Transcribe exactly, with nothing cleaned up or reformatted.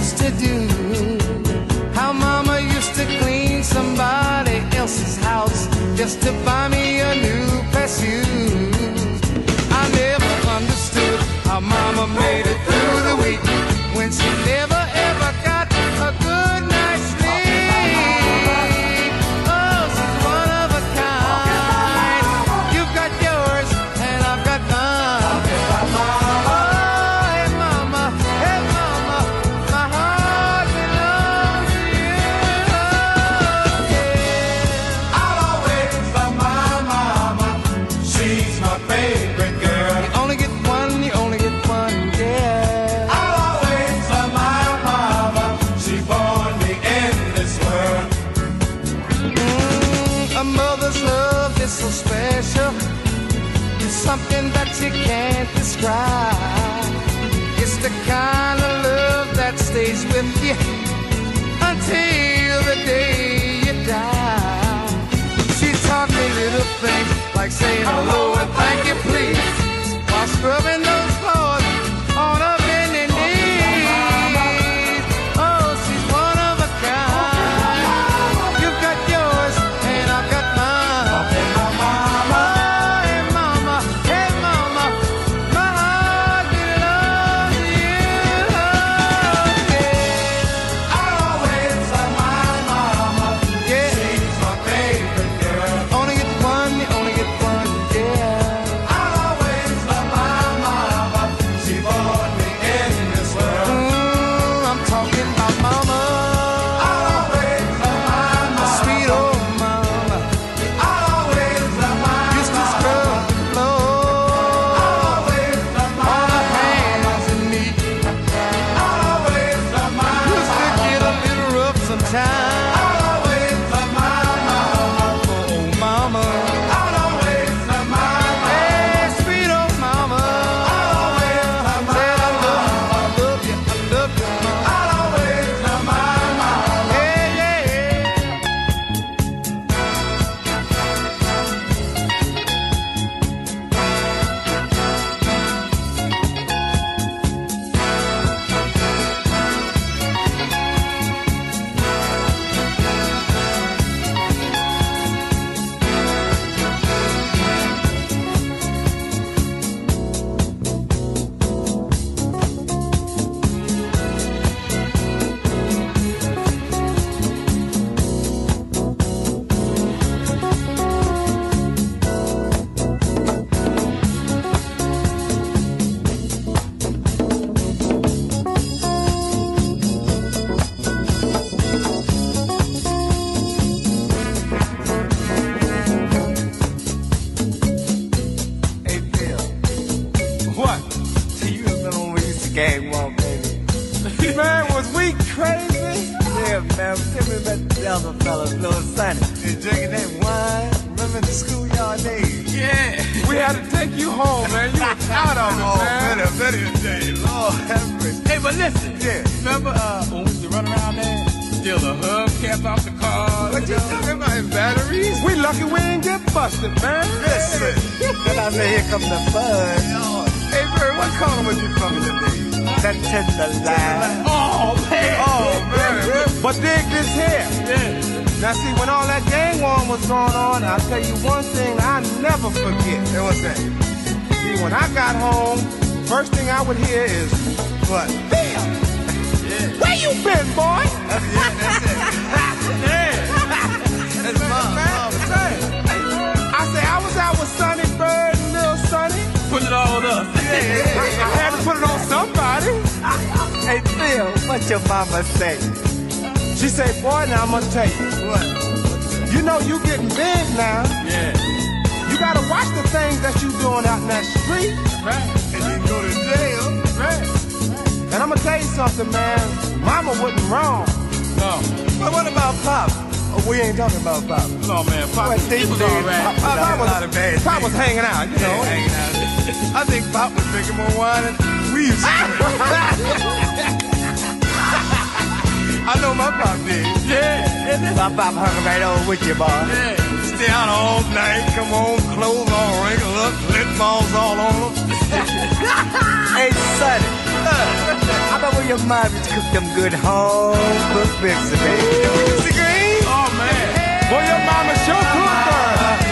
used to do. How mama used to clean somebody else's house just to buy me a new pair of shoes. I never understood how mama made it through the week when she never ever got a good night's sleep. Oh, she's one of a kind. You've got yours and I've got mine. Oh, hey mama, hey mama, my heart belongs to you. Yeah. I'll always love my mama. She's my favorite girl. You only get one, you only get one, yeah. I'll always love my mama. She born me in this world. Mm, a mother's love is so special. It's something that you can't describe. It's the kind of love that stays with you until the day you die. She taught me little things like saying hello and thank you please while scrubbing those floors on a bending knees. Oh, she's one of a kind. You've got yours and I've got mine. Oh, hey mama, hey mama, my heart belongs to you. Yeah. I'll always love my mama. Yeah. She's my favorite girl. Only get one, you only get one, yeah. I'll always love my mama. She born me in this world. Mm, I'm talking about mama. I'll always love my mama. Sweet old mama. I'll always love my Used to mama. scrub the floor I'll always love my on her mama. hands and knees. I'll always love my Used to get a little rough sometimes. I'll always love my mama. Oh, mama. I'll always love my mama. Hey, sweet old mama. I'll always love my Said I love you, I love you, I love you, mama. I'll always love my mama. Hey, yeah, yeah. Hey, Bill. What? You remember when we used to gang walk, baby? Man, was we crazy? Yeah, man. Tell me about the other fellas, little Sonny. And drinking that wine. Remember the schoolyard days? Yeah, we had to take you home, man. You was out on it, Oh, man. better, better day. Lord have mercy. Hey, but listen. Yeah. Remember uh, when we used to run around there, steal the hubcaps off the cars? What you talking about, batteries? We lucky we ain't get busted, man. Listen. Then I say, here comes the fun. Hey, Bird, what corner was you from in the day? That tender line. Oh, man. Oh, man. But dig this here. Yeah. Now, see, when all that gang war was going on, I'll tell you one thing I never forget. Hey, what's that? See, when I got home, first thing I would hear is, What? Bill, Yeah. where you been, boy? That's, yeah, that's it. That's mom. Man, say, I say, I was out with Sonny Bird and Lil Sonny. Put it all on us. Yeah, yeah, I, I had to put it on somebody. Hey, Phil, what your mama say? She said, boy, now I'm going to tell you. What? You know you getting big now. Yeah. You got to watch the things that you doing out in that street. Right. And you go to jail. Right. And I'm going to tell you something, man. Mama wasn't wrong. No. But what about Pop? Oh, we ain't talking about Pop. No, man. Pop, What, he these was days, all right. Pop was Pop a lot of bad Pop things. was hanging out, you know. Yeah, hanging out. I think Pop was drinking more wine than we used to. I know my Pop did. Yeah. My Pop hung right on with you, boy. Yeah. Stay out all night, come home, clothes all wrinkled up, lip balms all on them. Hey, Sonny, look, I remember we your mom to cook them good home cooked biscuits, baby. Oh, man. Boy, your mama sure cooked her.